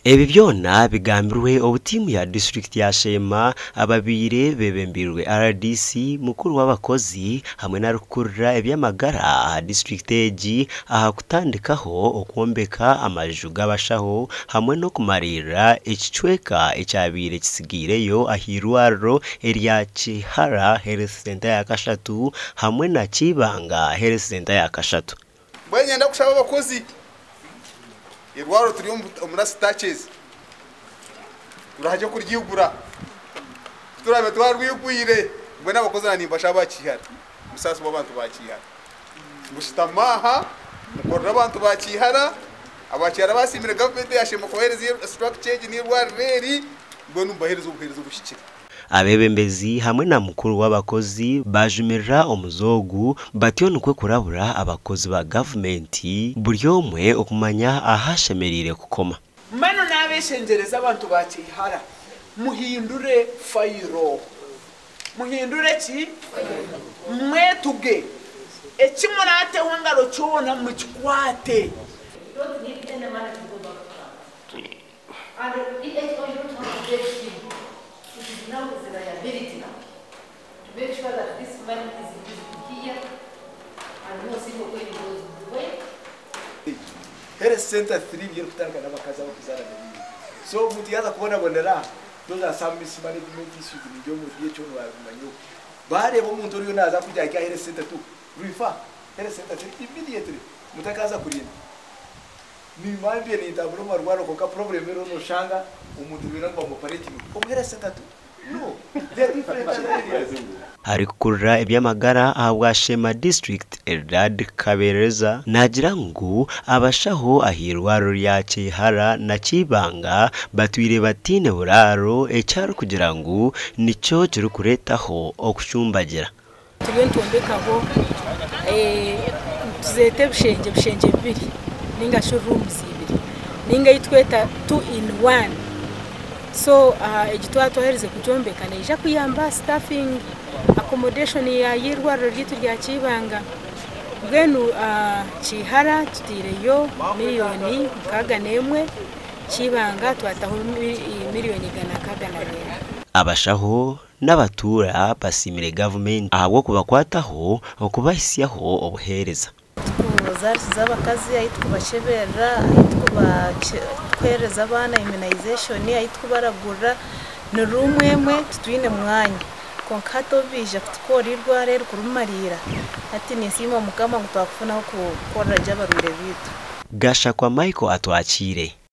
Ebi byona bigambirwe obutimu ya district ya Sheema ababire bebembirwe RDC mukuru w'abakozi hamwe na rukurra ebyamagara district egi aha kutandikaho okwombeka amaju g'abashaho hamwe no kumarira ekicweka ekyabire kisigireyo ahirwaro erya Kihara Health Center ya Kashatu hamwe na Kibanga Health Center ya Kashatu. Banyenda kushaba abakozi irwaro turi muri stages turahaje kuryigura turabe twarwigwire mwe n'abakozi nanimba shaba Kihara musasi w'abantu ba Kihara mushitamaha mukorera abantu ba Kihara abakihara basimire government yashema kohereza structure change ni rwari ngo numbahereza ubuhereza bushikira. Abebembezi hamwe na mukuru w'abakozi bajumirira omuzogu batyo nukwe kurabura abakozi ba government buryomwe okumanya ahashemerire kukoma. Mano nabeshengereza abantu ba Kihara muhindure fayiro muhindure ki mwetuge ekimurate wangaro cyona mukikwate now is the liability now to make sure that this money is here and no single way goes the way. Health Center 3 years kutanga n'abakaza bakizana so mutiyaza kubona bonera doza service management issue ndio mugiye cyo babimanyo bare bo muntu uriyo naza kujya ka Health Center tu refer Health Center immediately mutakaza kurinda ni mambye ni taburo marwaro ko ka problem rero no shanga umuntu biranga mu operating ko Health Center tu no they different areas. Hari kukurra ebyamagara ahabwa Sheema district Eldad Kabereza nagira ngo abashaho ahirwaro rya Kihara na Kibanga batwire batine buraro ecyaro kugira ngo nico kiri kuretaho okucumbagira. Turiyo ntombekaho tuzete bushenge bibiri ninga showrooms ibiri ninga yitweta 2 in 1. So egitwa twahereze kujombeka neja kuyamba staffing accommodation ya yirwaro ryitu rya Kibanga bwenu Kihara tutireyo miliyoni kaga nemwe Kibanga twataho miliyoni gana kaga na rero. Abashaho n'abatura basimire government ahabwo kubakwataho okubahisiyaho obuhereza z'abakazi ayitubashebera ayitubakwereza abana immunization ayitubaragura no rumwemwe tutwine mwanya konkato bije kutukorirwa rero kurumarira ati nisima mukama ngutwakufuna ko gukora jabarure bitu Gasha kwa Michael atwakire.